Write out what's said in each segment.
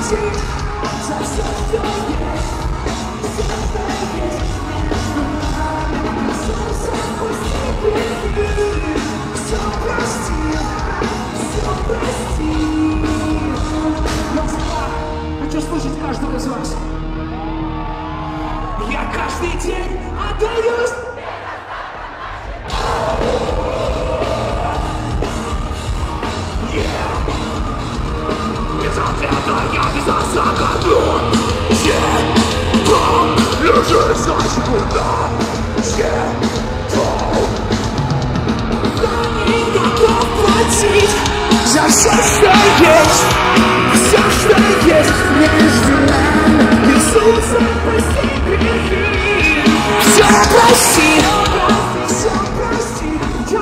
простить за все, что есть. Все прости, все прости. Москва, хочу слышать каждого из вас. Я каждый день отдаюсь. Без ответа я без осознания. Там лежишь, значит, куда? Я не готов платить за все, что есть. Все, что есть между нами. Иисуса, прости грехи. Все прости. Все прости.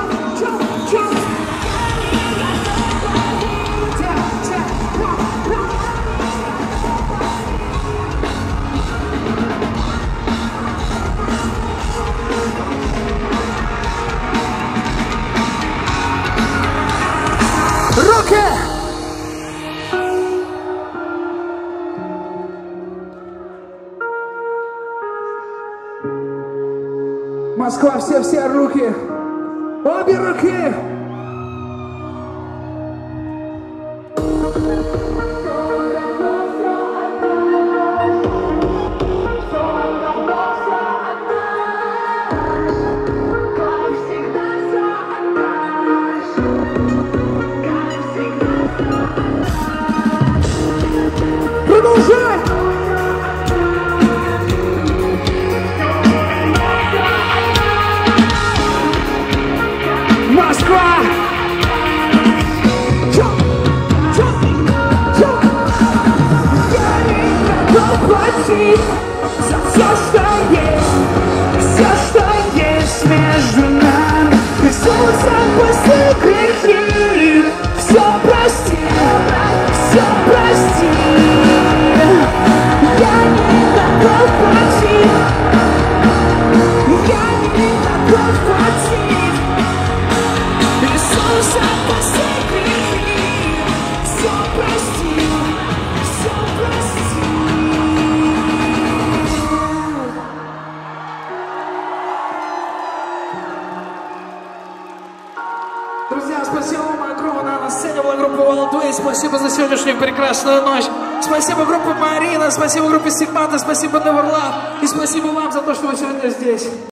Руки! Москва, все руки! Обе руки! Продолжай! Москва! Я не готов платить за все, что есть между нами. Иисуса, прости грехи. Все прости, все прости. Я не готов платить. Я не готов платить. Иисуса, прости грехи. Все прости, все прости. Друзья, спасибо вам огромное. На сцене была группа Wildways. Спасибо за сегодняшнюю прекрасную ночь. Спасибо группе Марина, спасибо группе Стигмата, спасибо Never Love. И спасибо вам за то, что вы сегодня здесь.